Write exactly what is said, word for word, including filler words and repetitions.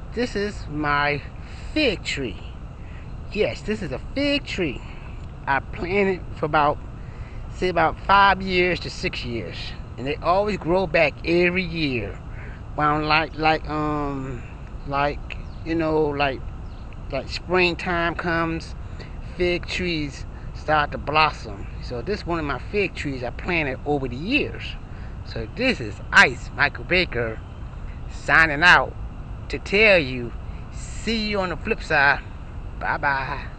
This is my fig tree. Yes, this is a fig tree. I planted for about, say about five years to six years. And they always grow back every year. Well, like, like, um, like, you know, like, like springtime comes, fig trees start to blossom. So this is one of my fig trees I planted over the years. So this is Ice Michael Baker signing out to tell you, see you on the flip side. Bye bye.